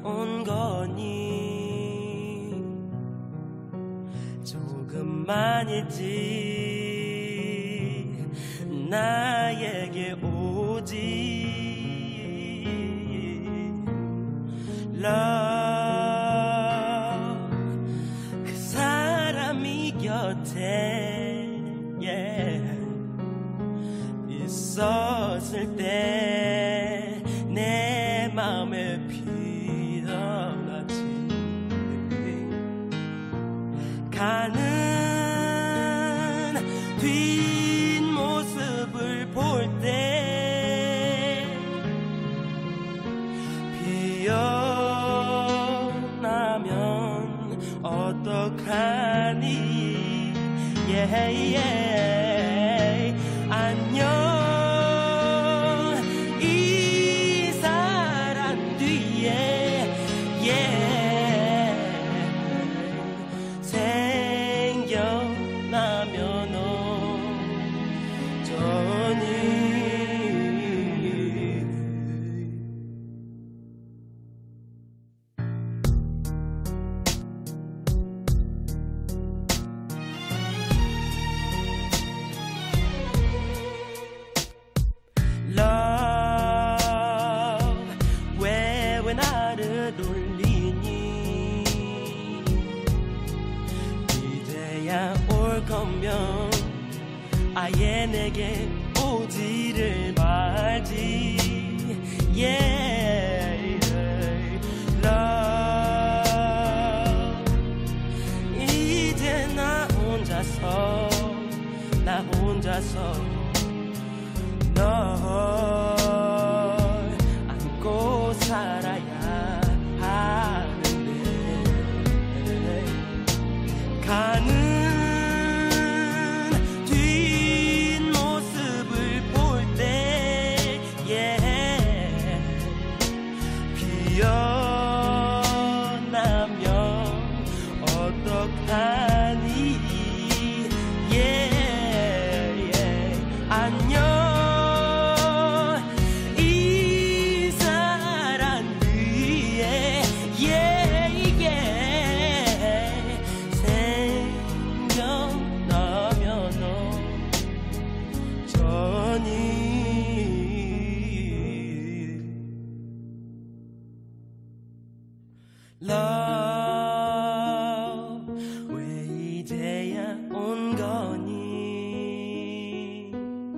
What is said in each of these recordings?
온 거니 조금만일지 나에게 오지 Love 그 사람이 곁에 있었을 때 내 맘에 피어났지 가는 뒷모습을 볼 때 피어나면 어떡하니 안녕 이 사랑 뒤에 생겨나면 어쩌니 Love 왜 나를 돌리니 이제야 올 거면 아예 내게 오지를 말지 Love 이제 나 혼자서 널 안고 살아야 하는데 가는 뒷모습을 볼 때 피어나면 어떡하니 안녕 이 사랑 뒤에 생겨나면 어쩌니 Love 왜 이제야 온 거니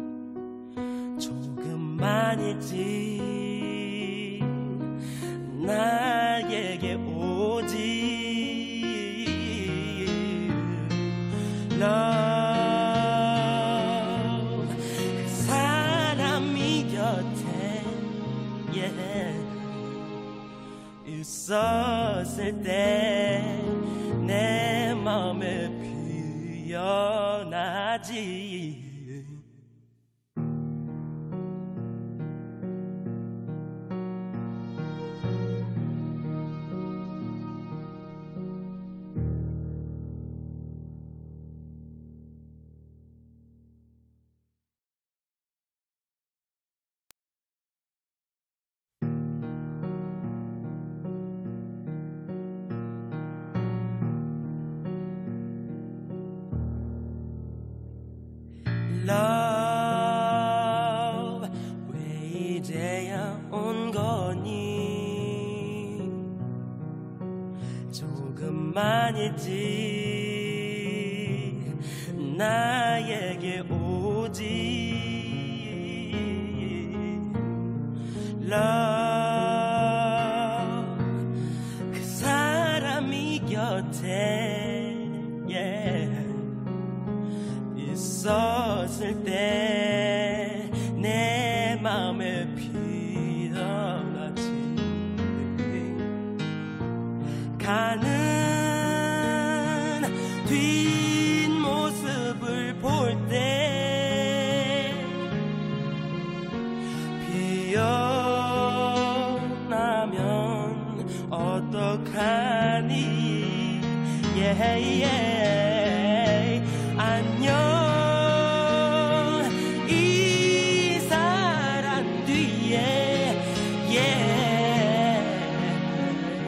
조금만일지 나에게 오지 Love 그 사람이 곁에 있었을 때 내 맘에 피어나지 Love 왜 이제야 온 거니 조금만일지 나에게 오지 Love 그 사람이 곁에 있었을 때 내 맘에 피어났지 가는 뒷모습을 볼 때 피어나면 어떡하니 안녕 이 사랑 뒤에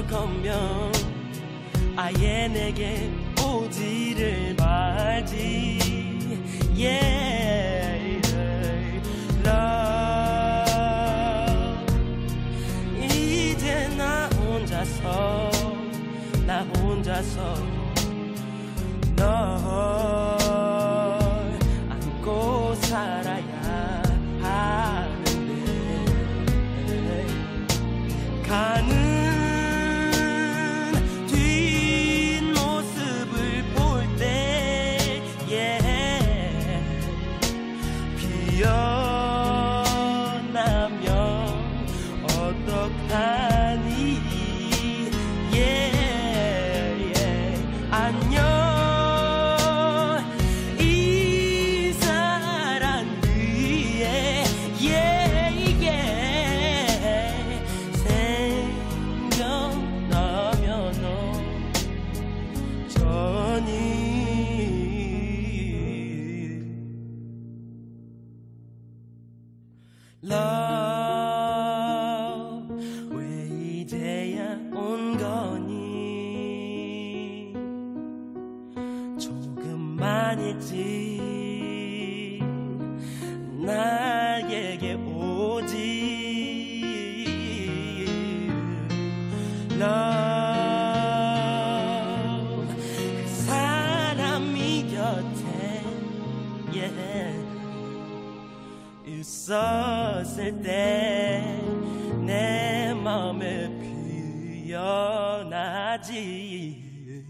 올 거면 아예 내게 오지를 말지. Yeah, love. 이제 나 혼자서 널 안고 살아야 하는데 가는 뒷모습을 볼 때 비어나면 어떡하니. 안녕 이 사랑 위에 생겨나면 전이 Love 왜 이제야 온 거니. 조금만 있지 나에게 오지. Love 그 사람이 곁에 있었을 때 내 맘에 피어나지.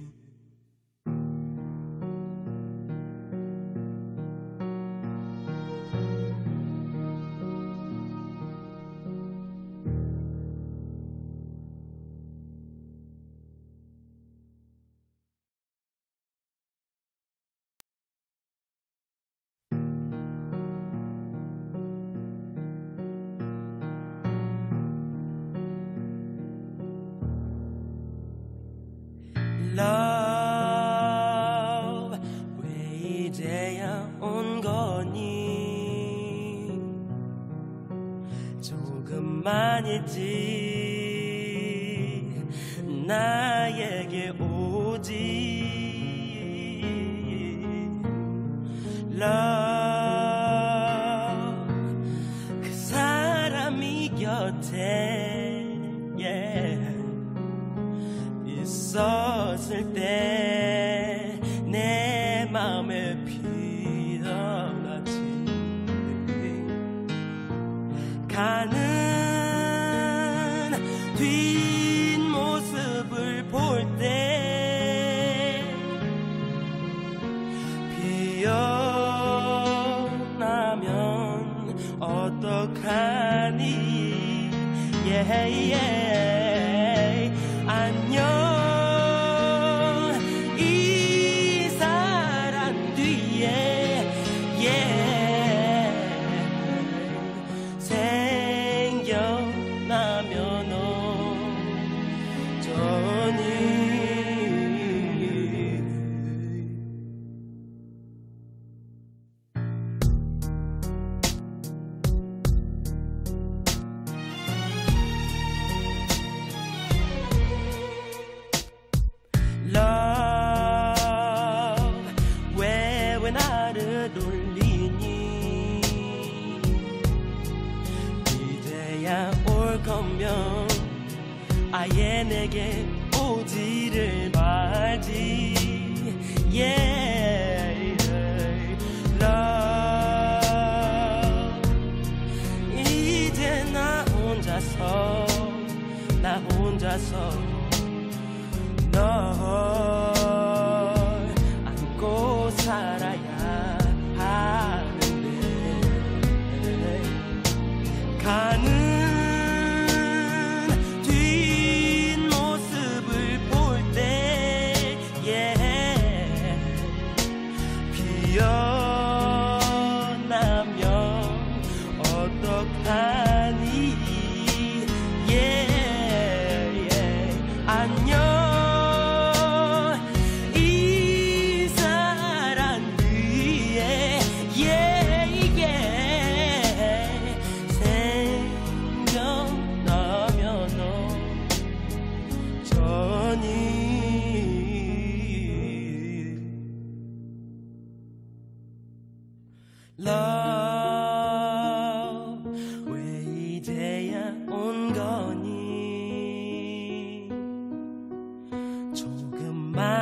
Love 왜 이제야 온 거니. 조금만 있지 나에게 오지. Love 그 사람이 곁에 있었을 때 내 맘에 피어나지. 가는 뒷모습을 볼 때 피어나면 어떡하니. 안녕 이 사랑 뒤에 생겨나면 전이 Love 왜 나를 돌리니. 이제야 올 거면 아예 내게 오지를 말지. Yeah, love. 이제 나 혼자서 널 안고 살아야 하는데 가는 뒷모습을 볼 때 비어나면 어떡하니. 안녕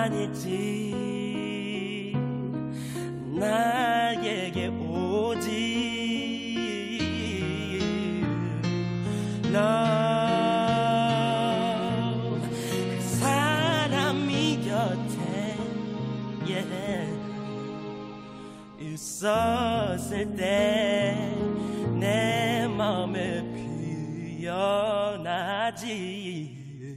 조금만이지 나에게 오지 Love 그 사람이 곁에 있었을 때 내 맘에 피어나지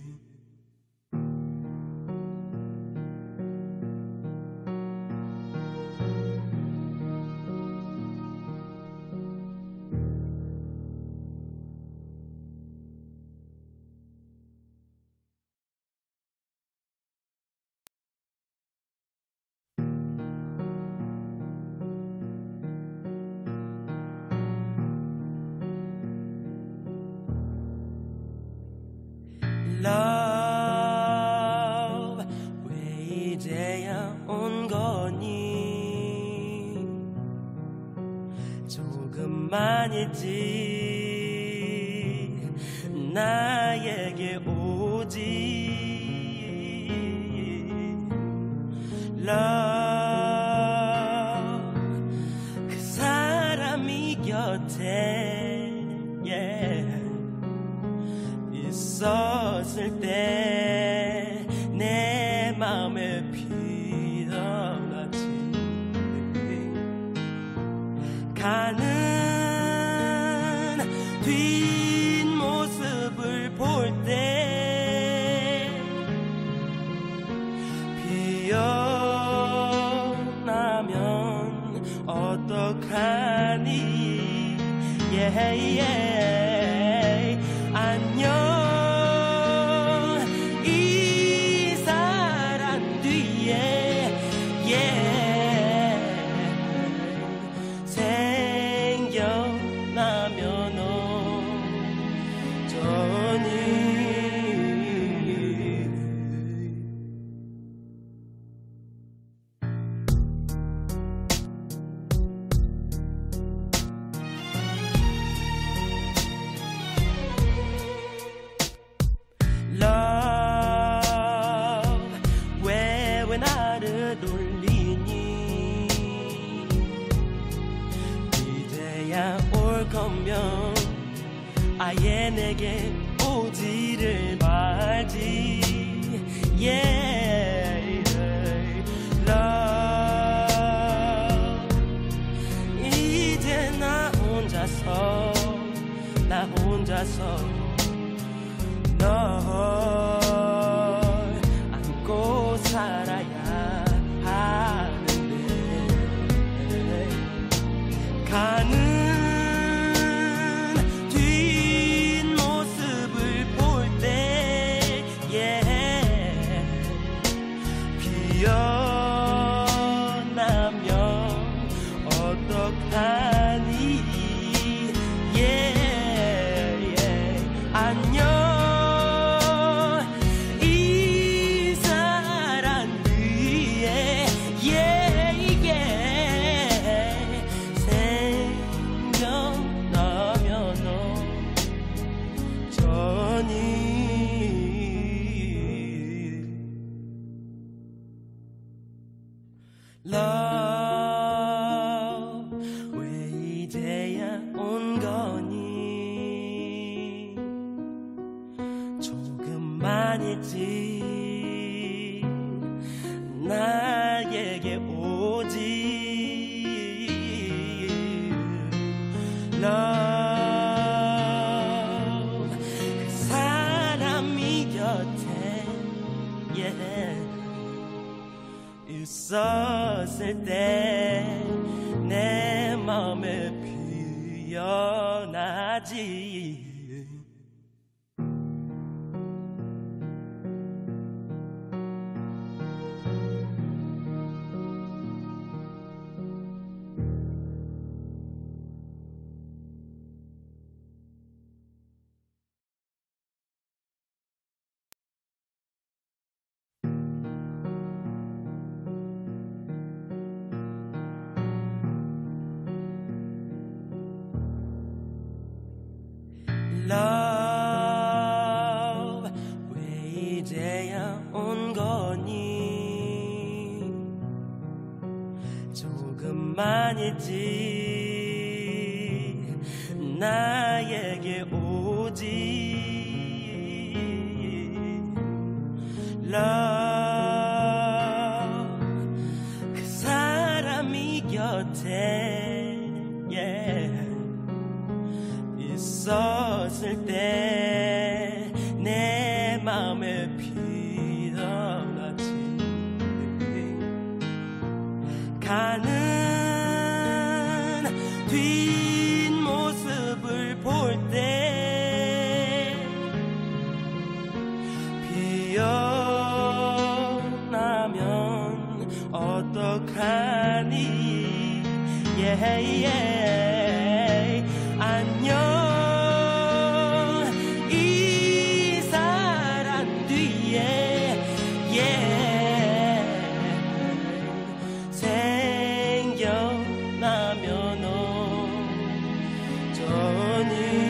Love 왜 이제야 온 거니 조금만이지 나에게 오지 Love 그 사람이 곁에 있었을 때 내 맘에 피어나지 가는 뒷모습을 볼 때 피어나면 어떡하니 안녕 이 사랑 뒤에 생겨나면 어쩌니 Love 왜 나를 돌리니 이제야 올 거면 아예 내게 오지를 말지 Love 이제 나 혼자서 널 안고 살아야 하는데 가는 뒷모습을 볼 때 피어나면 어떡하니 안녕 이 사랑 뒤에 생겨나면 어쩌니 Love 왜 이제야 온 거니 조금만이지 나에게 오지 Love 그 사람이 곁에 있었을 때 내 맘에 피어나지 조금만이지 나에게 오지 Love 그 사람이 곁에 있었을 때 내 맘에 피어나지 가는 뒷모습을 볼 때 피어나면 어떡하니 안녕 이 사랑 뒤에 생겨나면 어쩌니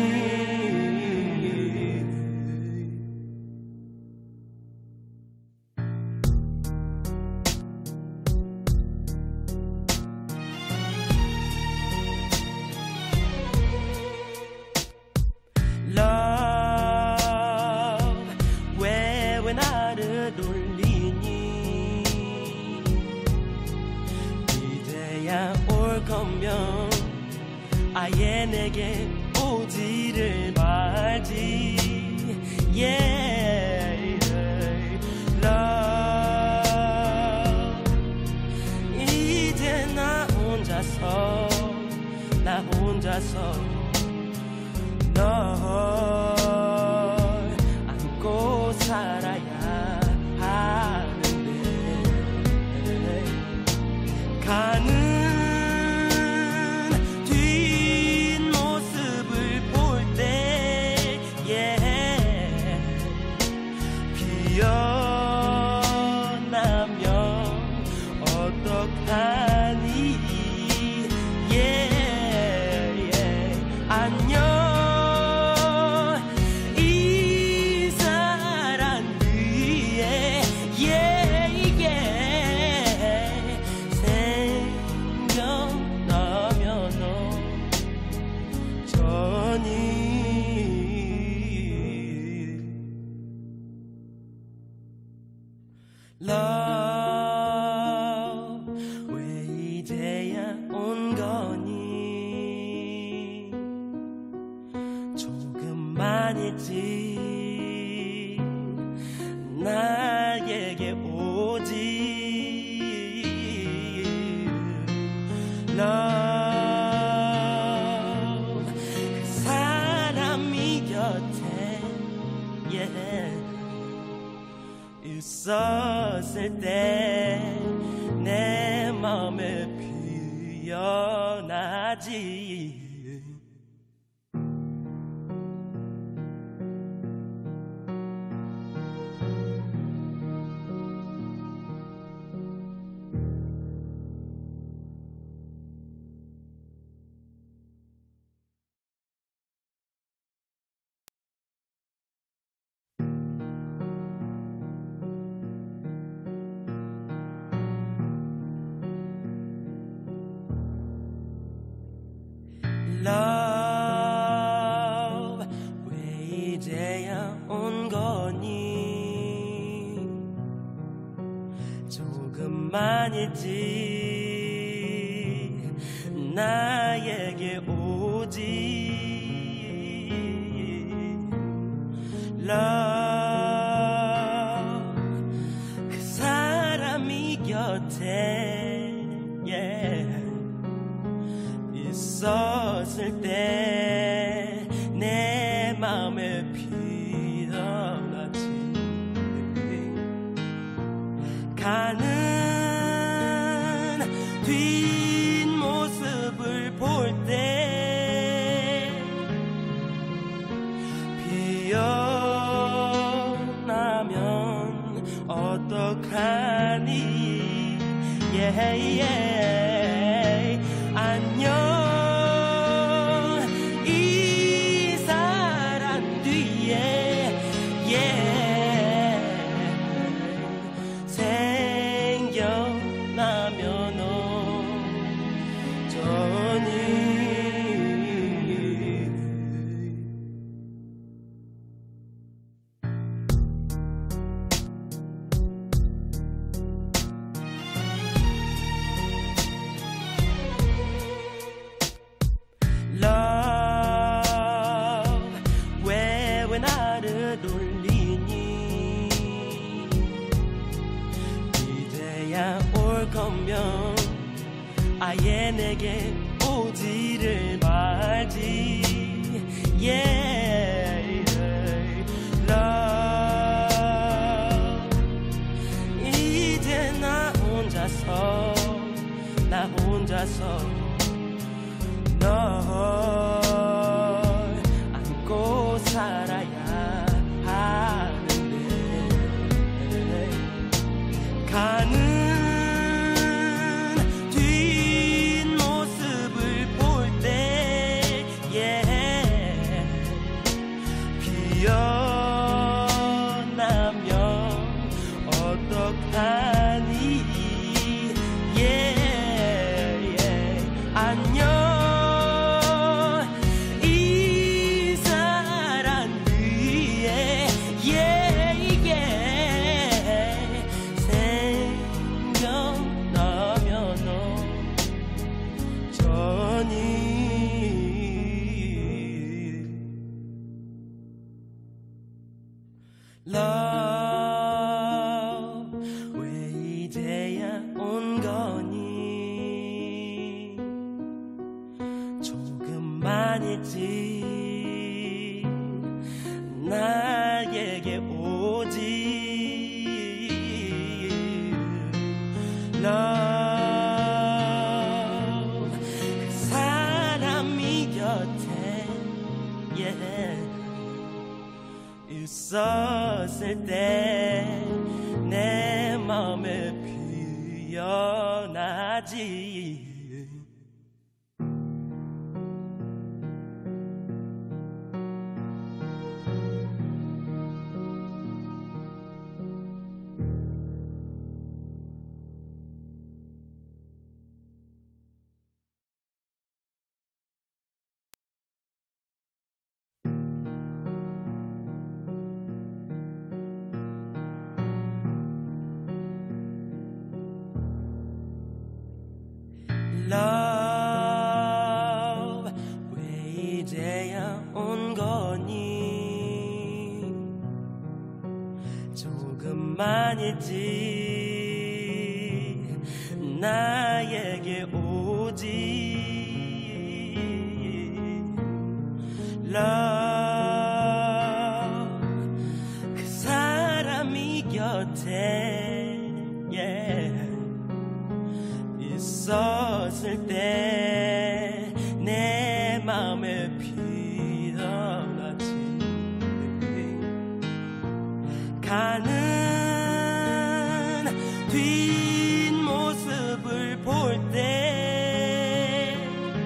Love 왜 나를 돌리니 이제야 올 거면 아예 내게 오지를 말지 Love 이제 나 혼자서 널 안고 살아야 하는데 가는 뒷모습을 볼 때 피어나면 어떡하니 안녕 이 사랑 위에 생겨나면 어쩌니 Love 왜 이제야 온 거니 조금만이지 나에게 오지 Love 그 사람이 곁에 있었을 때 내 맘에 피어나지 Love 왜 이제야 온 거니 조금만이지 나에게 오지 Love 그 사람이 곁에 있었을 때 내 맘에 피어나지 가는 뒷모습을 볼 때 피어나면 어떡하니 안녕 이 사랑 뒤에 생겨나면 나를 돌리니 이제야 올 거면 아예 내게 오지를 말지. Yeah, love. 이제 나 혼자서 널 안고 살아야 하는데 가는 뒷모습을 볼 때 비어나면 어떡하니. 안녕 이 사랑 위에 생겨나면 전이 Love 왜 이제야 온 거니. 조금만이지 나에게 오지. Love 그 사람이 곁에 있었을 때 내 맘에 피어나지. Love 왜 이제야 온 거니. 조금만이지 나에게 오지. Love 그 사람이 곁에 있었을 때 내 맘에 피어나지. 가는 뒷모습을 볼 때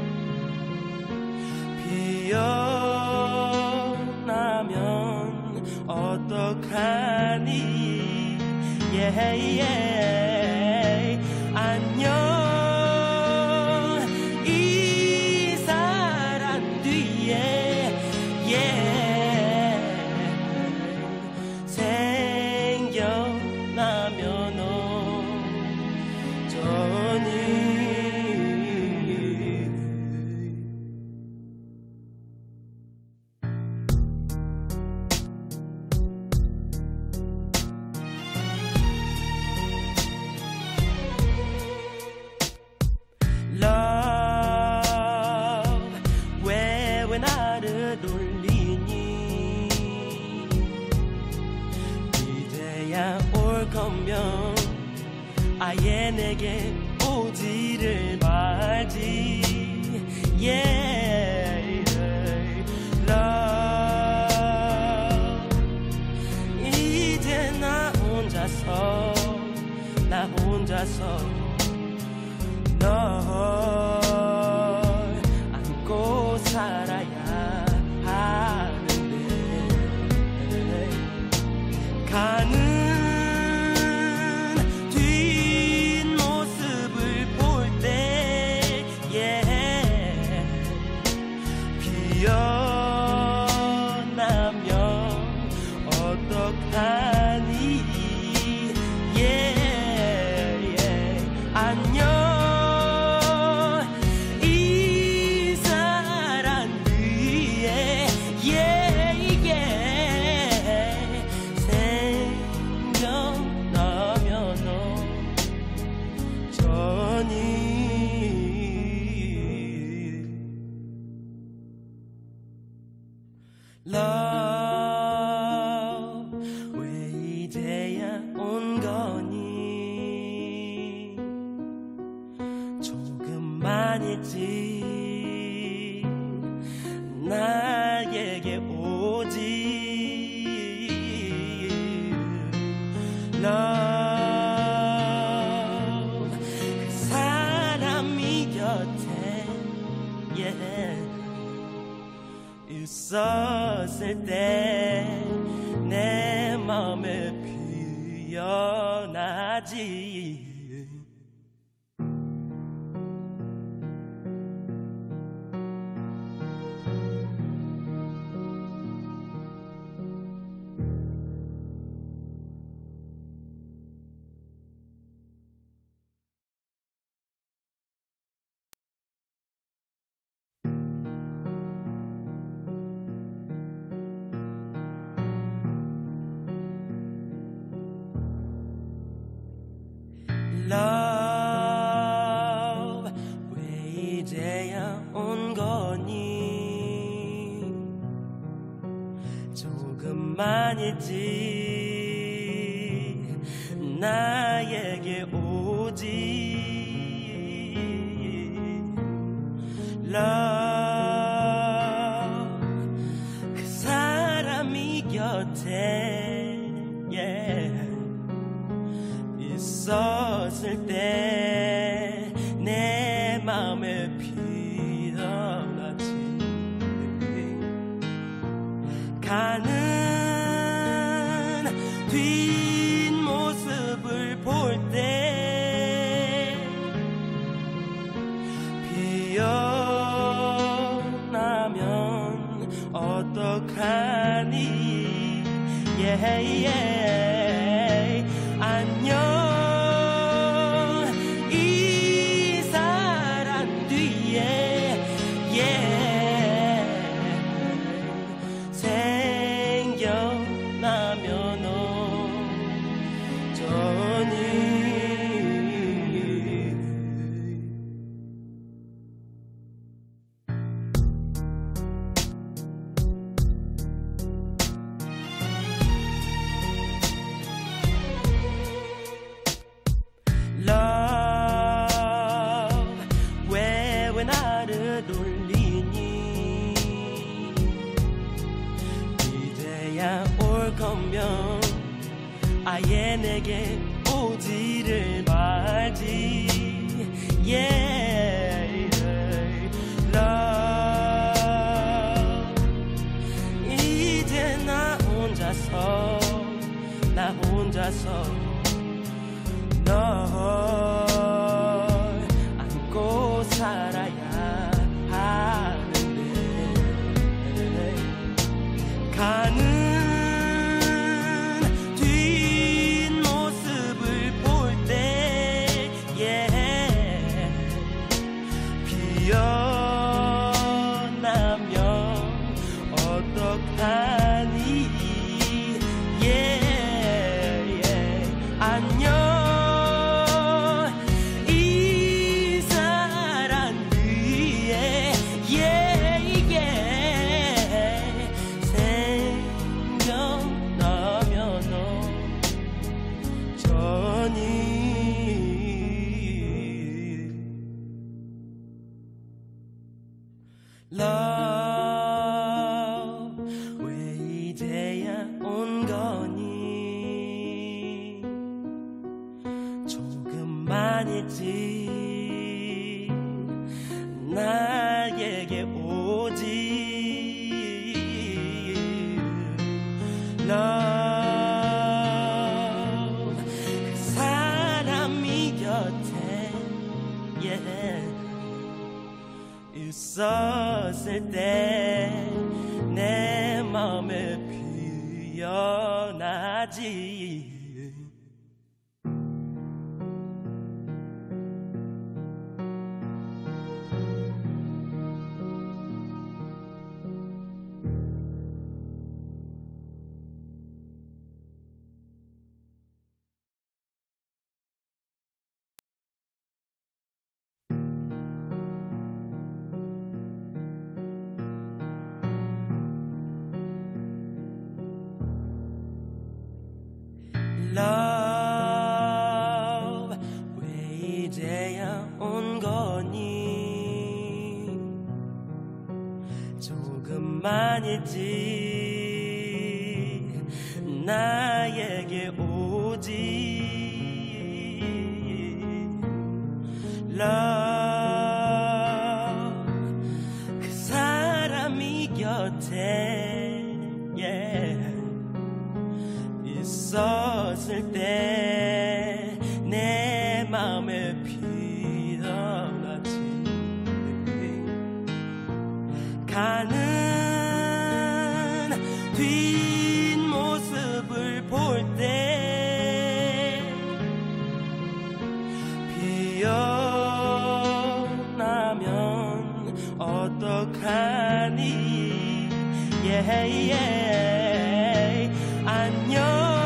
피어나면 어떡하니. 안녕 이 사랑 뒤에 생겨나면 전이 나를 돌리니 이제야 올 거면 아예 내게 오지를 말지. Love 이제 나 혼자서 널 안고 살아야 하는데 가는 뒷모습을 볼 때 비어나면 어떡하니. 안녕 이 사랑 위에 조금만이지 나에게 오직 love 그 사람이 곁에 있었을 때 내 맘에 피어나지 Love 왜 이제야 온 거니 조금만이지 나에게 오지 Love 그 사람이 곁에 있었을 때 내 맘에 피어나지 가는 뒷모습을 볼 때 피어나면 어떡하니 안녕 이 사랑 뒤에 생겨나면 어쩌니 Love 왜 나를 돌리니 이제야 올 거면 아예 내게 오지를 말지 Love 이제 나 혼자서 널 안고 살아야 하는데 가는 뒷모습을 볼 때 피어나면 어떡하니 안녕 이 사랑 뒤에 생겨나면 어쩌니 Love 왜 이제야 온 거니 조금만이지 나에게 오지 Love 그 사람이 곁에 있었을 때 내 맘에 피어나지 Love 왜 이제야 온 거니 있지 나에게 오지 Love 그 사람이 곁에 있었을 때 내 맘에 피어났지 가는 뒷모습을 볼 때 피어나면 어떡하니 안녕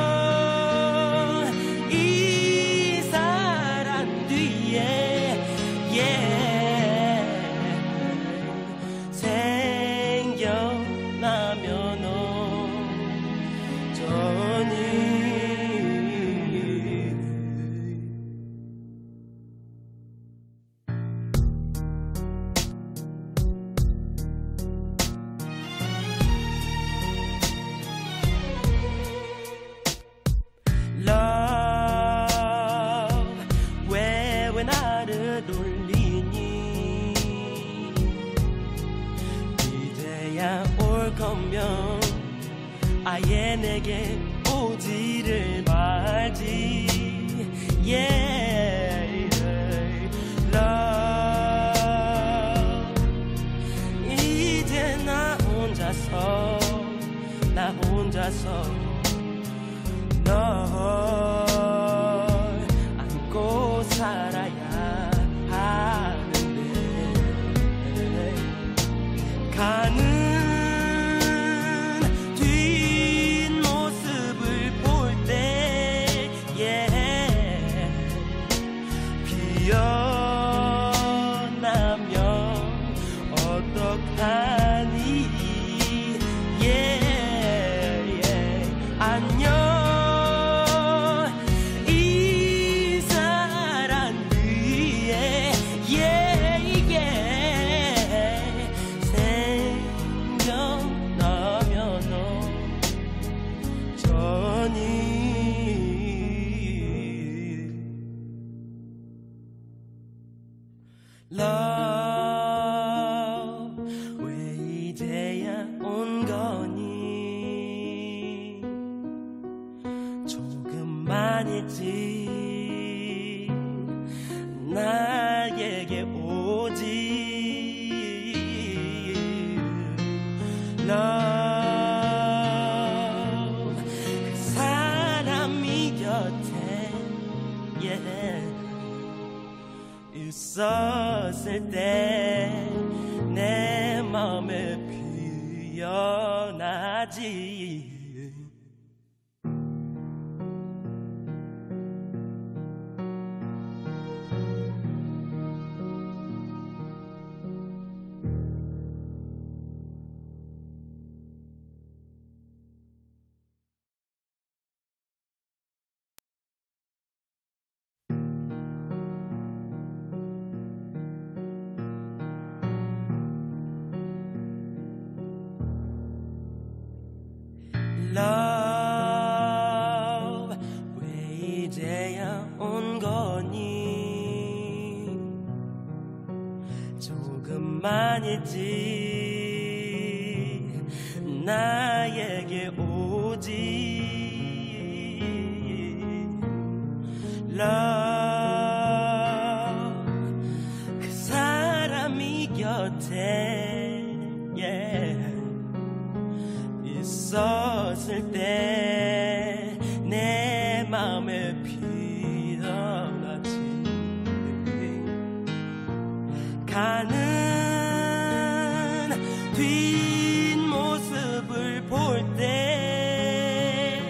이 사랑 뒤에 생겨나면 어쩌니 Love 왜 나를 돌리니 이제야 올 거면 아예 내게 오지를 말지 Love 이제 나 혼자서 널 안고 살아야 하는데 가는 뒷모습을 볼 때 피어나면 어떡하니 안녕 이 사랑 뒤에 생겨나면 어쩌니 Love 왜 이제야 온 거니 조금만 있지 나에게 오지 Love 그 사람이 곁에 있었을 때 내 맘에 피어나지 Love 왜 이제야 온 거니 조금만 있지 나에게 오지 Love 그 사람이 곁에 있었을 때 내 맘에 피어났지 가는 뒷모습을 볼 때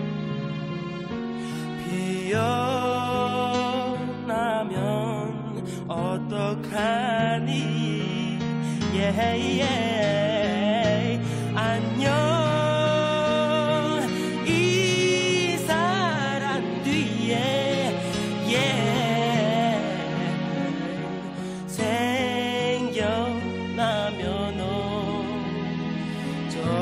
피어나면 어떡하니 안녕 이 사랑 뒤에 생겨나면 어쩌니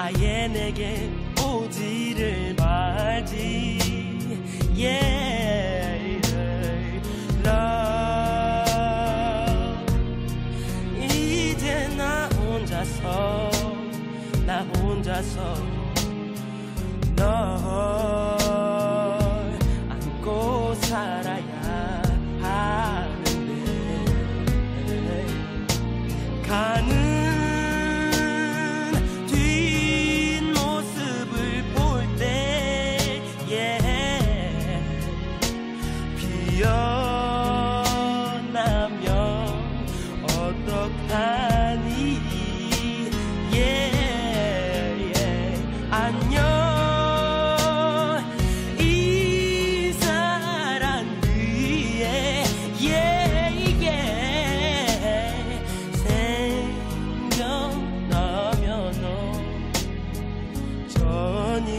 아예 내게 오지를 말지. Yeah, love. 이제 나 혼자서 널 안고 살아야 하는데, 가는 뒷모습을 볼 때 비어나면 어떡하니. 안녕 이 사랑 위에 생겨나면 전이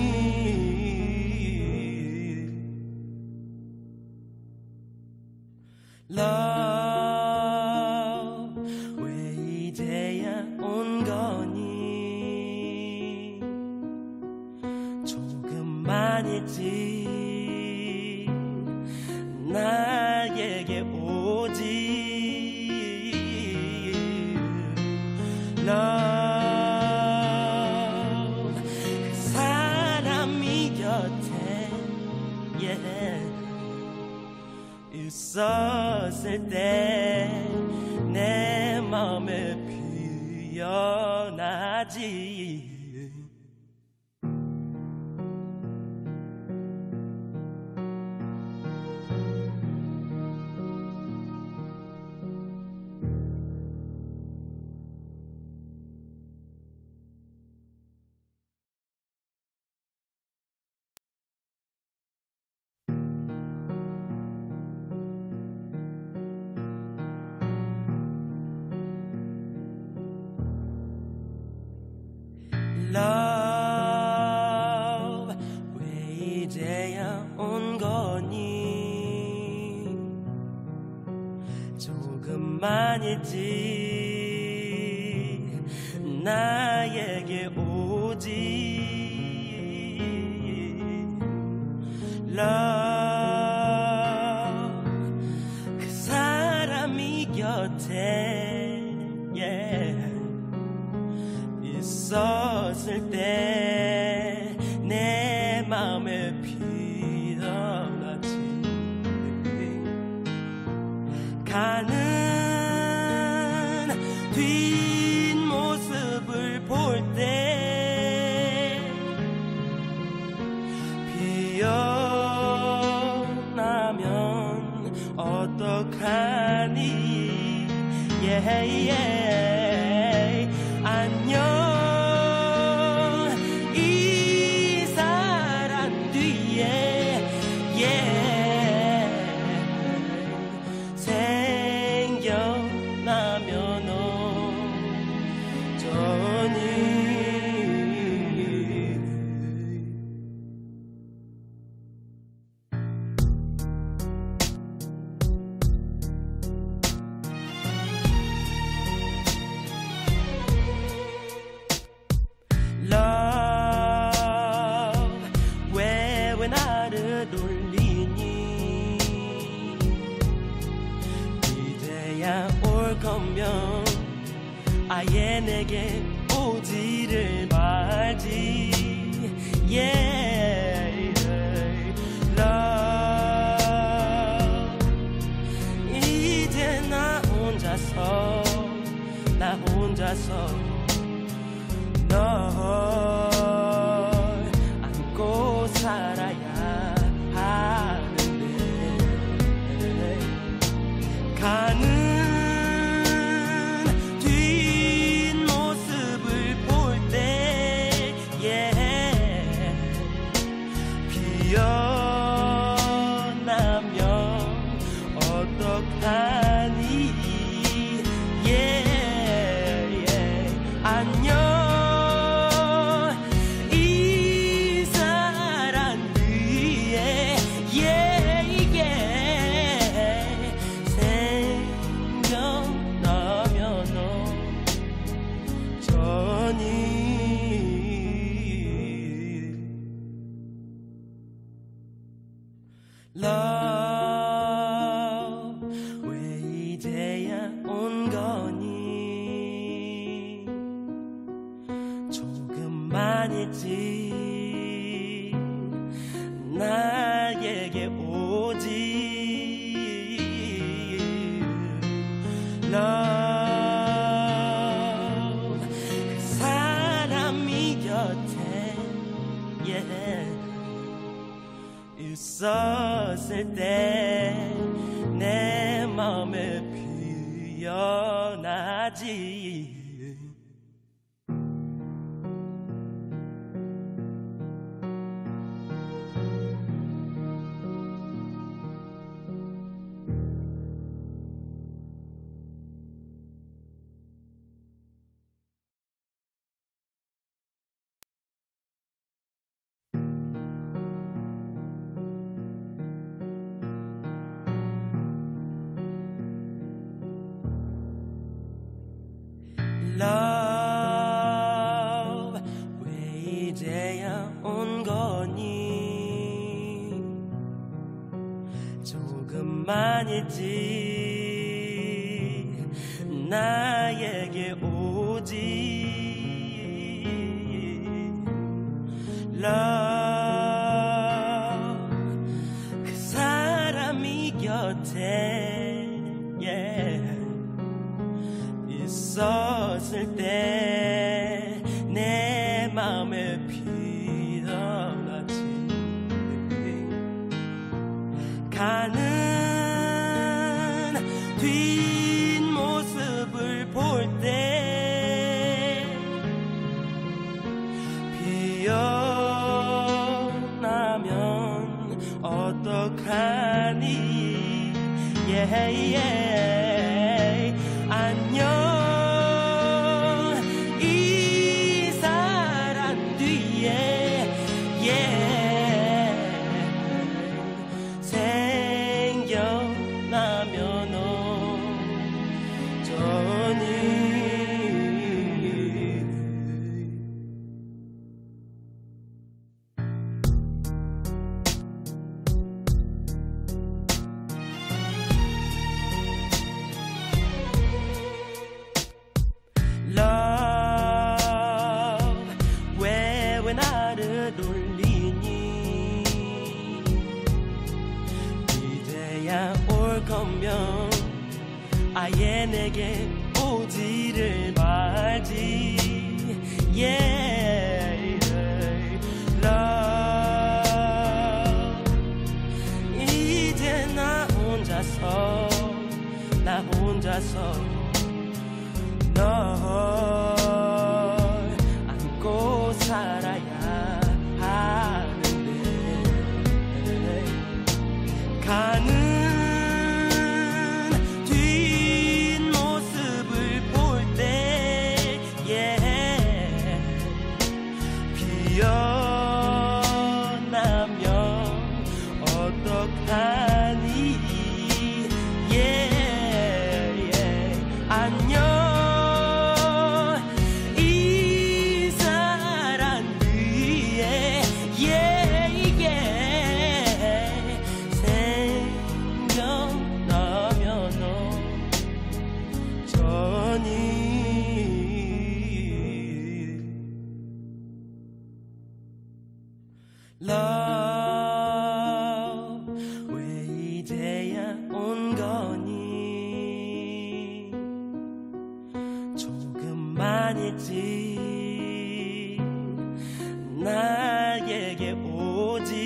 Love. 왜 이제야 온 거니. 조금만 있지 나에게 오지. Love. 그 사람이 곁에 있었을 때 내 맘에 피어나지. Love. 왜 이제야 온 거니. 조금만 있지 나에게 오지. Love. 그 사람이 곁에 있었을 때 내 맘에 피어나지. 가는 뒷모습을 볼 때 비어나면 어떡하니. 안녕 이 사랑 뒤에 생겨나면 전이 왜 나를 돌리니. 이제야 올 거면 아예 내게 오지를 말지. Love. 이제 나 혼자서 널 안고 살아야 하는데, 가는 뒷모습을 볼 때 Love 왜 이제야 온 거니 조금만이지 나에게 오지 Love 그 사람이 곁에 있었을 때 내 맘에 피어나지 Love 왜 이제야 온 거니 조금만이지 나에게 오지 Love 그 사람이 곁에 있었을 때 내 맘에 피어나지 가는 뒷모습을 볼 때 피어나면 어떡하니 안녕 이 사랑 뒤에 생겨나면 어쩌니 Love 왜 나를 돌리니 이제야 올 거면 아예 내게 오지를 말지 Love 이제 나 혼자서 널 안고 살아야 하는데 가는 뒷모습을 볼 때 피어나면 어떡하니 안녕 이 사랑 뒤에 생겨나면 어쩌니 Love 왜 이제야 온 거니 조금만이지 나에게 오지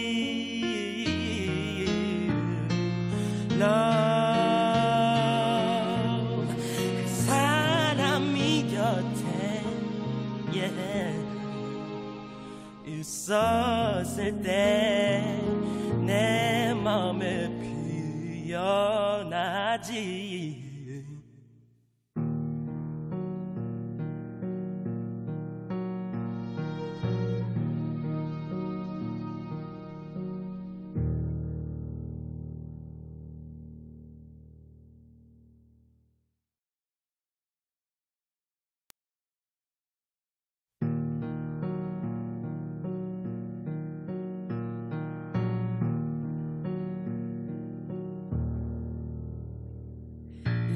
Love 그 사람이 곁에 있었을 때 내 맘에 피어나지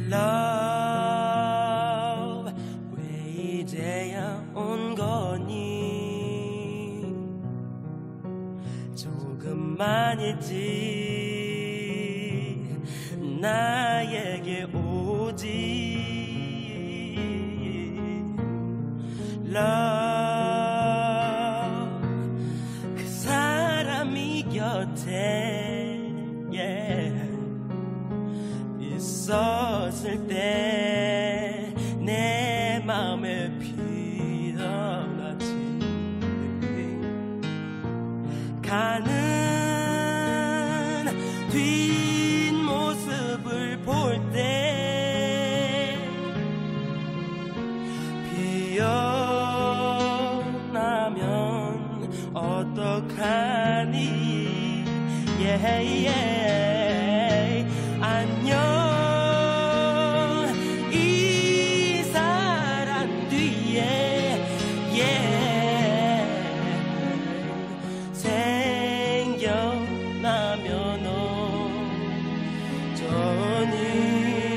Love 왜 이제야 온 거니 조금만 있지 나에게 오지 Love 그 사람이 곁에 있었을 때 내 맘에 피어났지 가는 뒷모습을 볼 때 피어나면 어떡하니 안녕 이 사랑 뒤에 생겨나면 어쩌니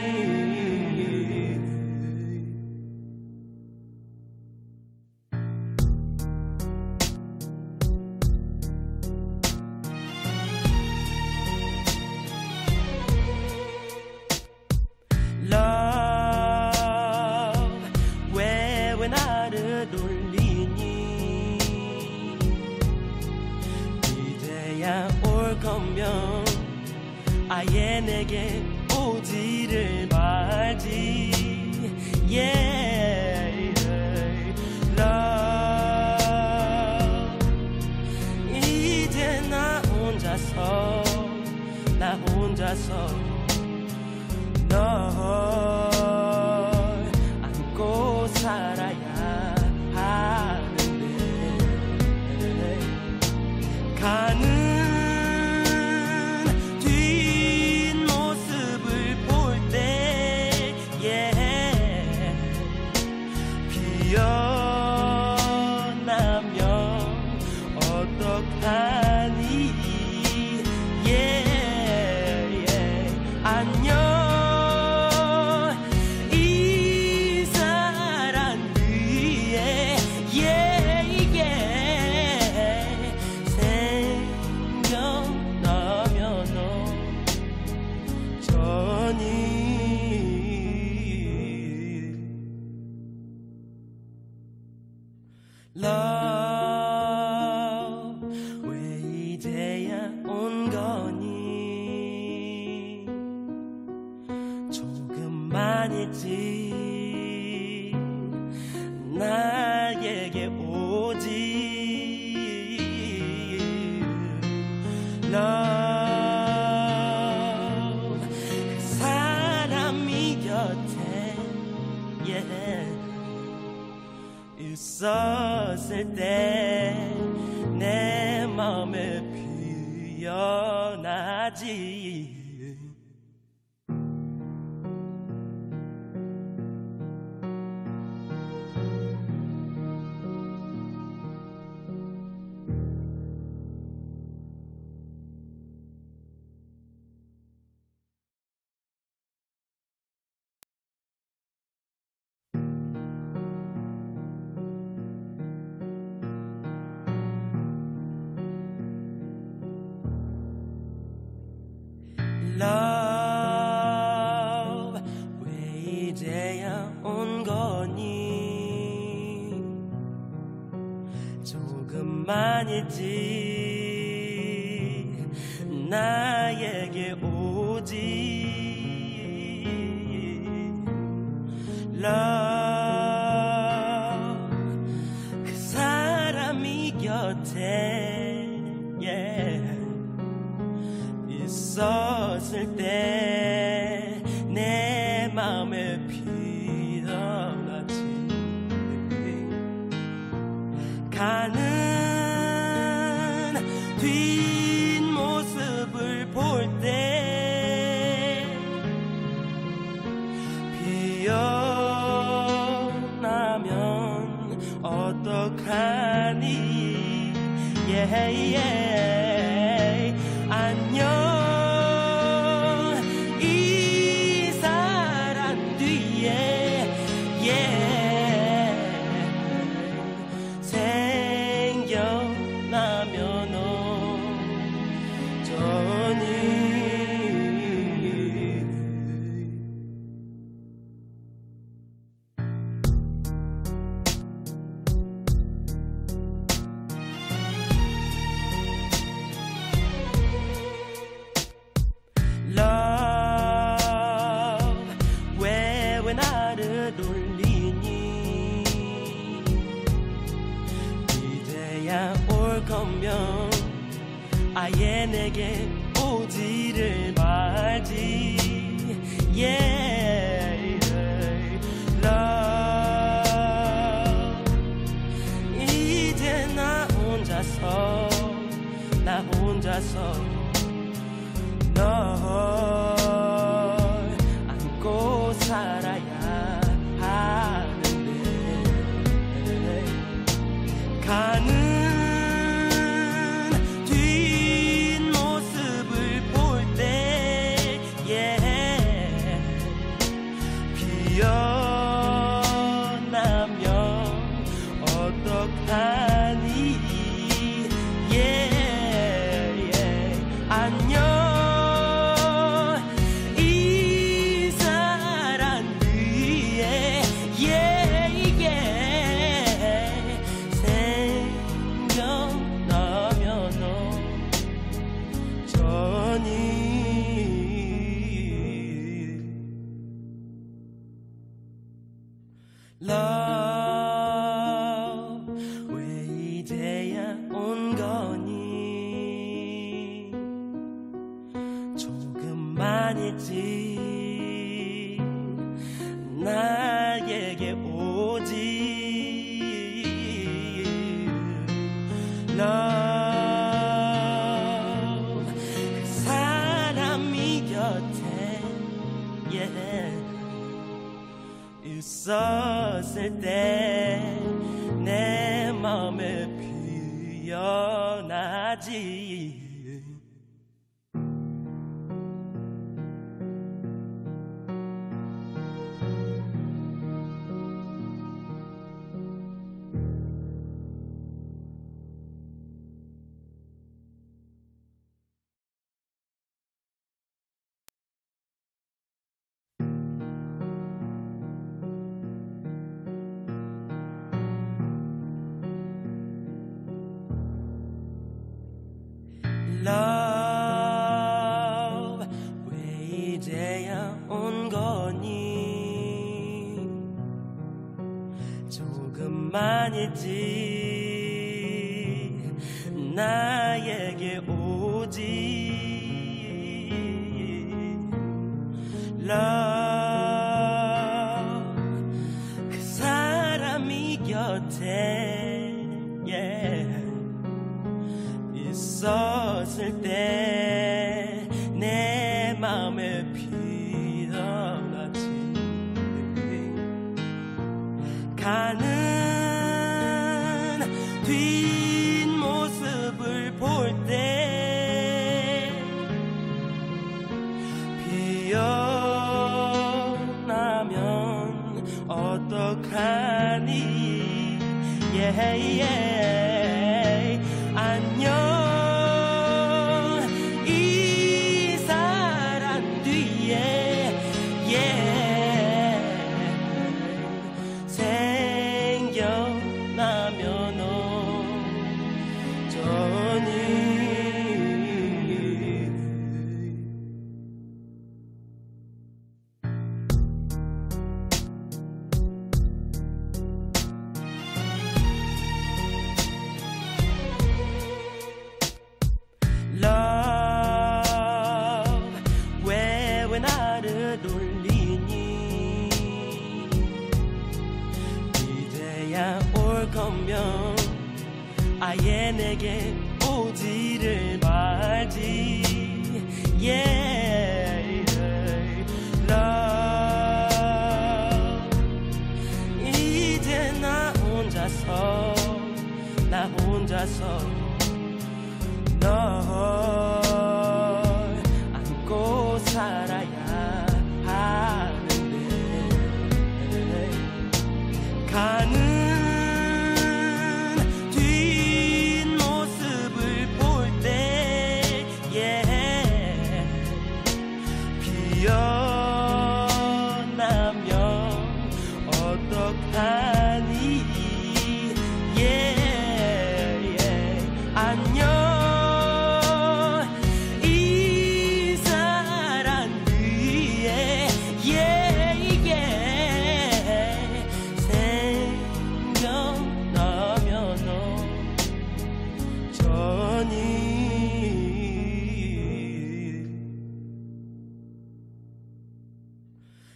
Love 왜 나를 돌리니 이제야 올 거면 아예 내게 오지를 말지 Love 이제 나 혼자서 널 안고 살아야 하는데 가는 뒷모습을 볼 때 피어나면 어떡하니 안녕 이 사랑 위에 생겨나면 어쩌니 Love 왜 이제야 온 거니 조금만 있지 나에게 오지 Love 그 사람이 곁에 있었을 때 내 맘에 피어나지 Love 왜 이제야 온 거니 조금만 있지 나에게 오지 Love 그 사람이 곁에 있었을 때 내 맘에 피어났지 가는 뒷모습을 볼 때 피어나면 어떡하니 안녕 이 사랑 아예 내게 오지를 말지. Yeah, love. 이제 나 혼자서 널 안고 살아야 하는데, 가는 뒷모습을 볼 때 비어나면 어떡하니. 안녕 이 사랑 위에 생겨나면 어쩌니. Love, 왜 이제야 온 거니. 조금만 있지 나에게 오지. Love, 그 사람이 곁에 있었을 때 내 맘에 피어나지. Love, 왜 이제야 온 거니. 조금만 있지 나에게 오지. Love, 그 사람이 곁에 있었을 때 내 맘에 피어나지. 가는 뒷모습을 볼 때 비어나면 어떡하니. 안녕 이 사랑 뒤에 생겨나면 어쩌니. Love, 왜 나를 돌리니. 이제야 올 거면 아예 내게 오지를 말지. Love, 이제 나 혼자서 널 안고 살아야 하는데, 가는 뒷모습을 볼 때 비어나면 어떡하니. 안녕 이 사랑 위에 생겨나면 어쩌니.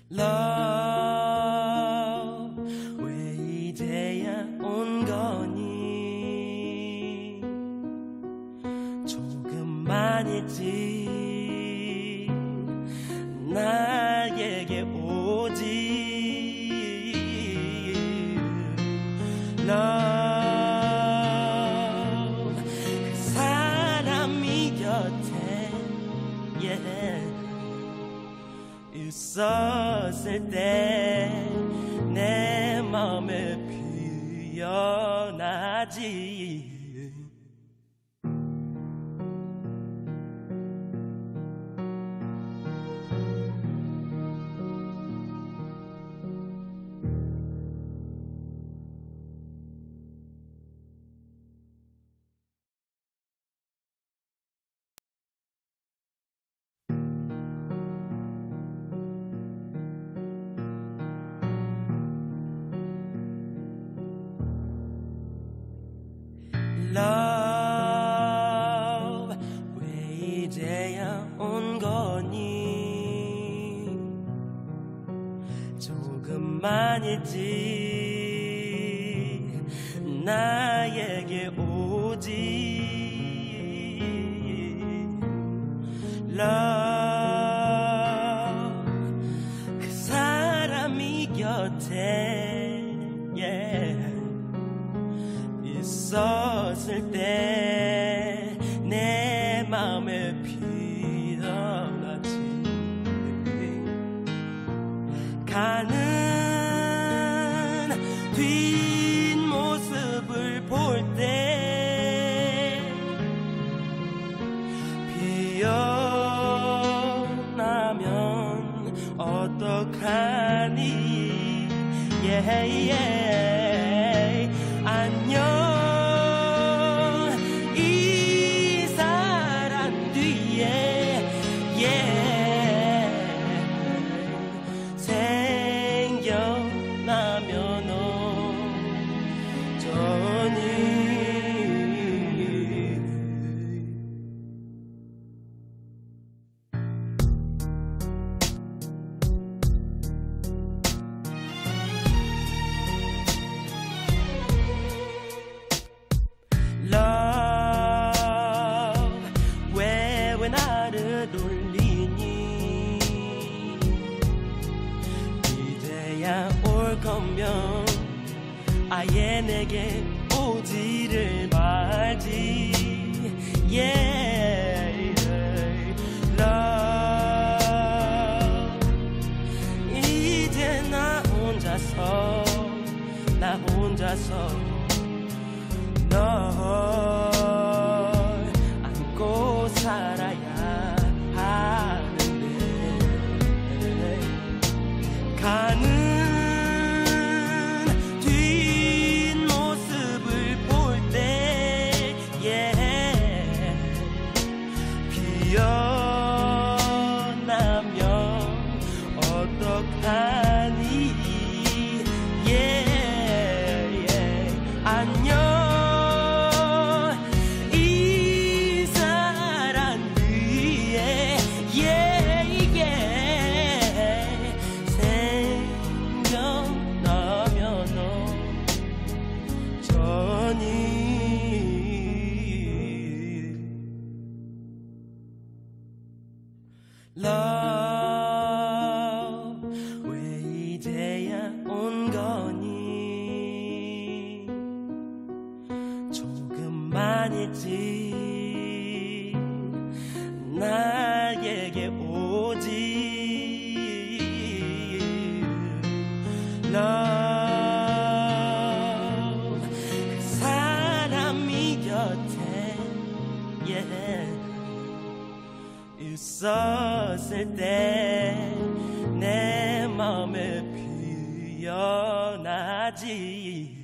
Love, 왜 이제야 온 거니? 조금만이지 나에게 오지. Love, 그 사람이 곁에 있었을 때 내 맘에 피어나지. Love, 왜 이제야 온 거니? 조금만이지 나에게 오지. Love, 그 사람이 곁에 있었을 때 내 맘에 피어나지. 가는 뒷모습을 볼 때 피어나면 어떡하니. 안녕 이 사랑 뒤에 생겨나면 어쩌니. Love, 왜 나를 돌리니? 이제야 올 거면 아예 내게 오지를 말지. Love, 이제 나 혼자서 널 안고 살아야 하는데. 가는 뒷모습을 볼 때 피어나면 어떡하니. 안녕 이 사랑 뒤에 생겨나면 어쩌니. Love, 왜 이제야 온 거니? 조금만이지 나에게 오지. Love, 그 사람이 곁에 있었을 때 내 맘에 피어나지.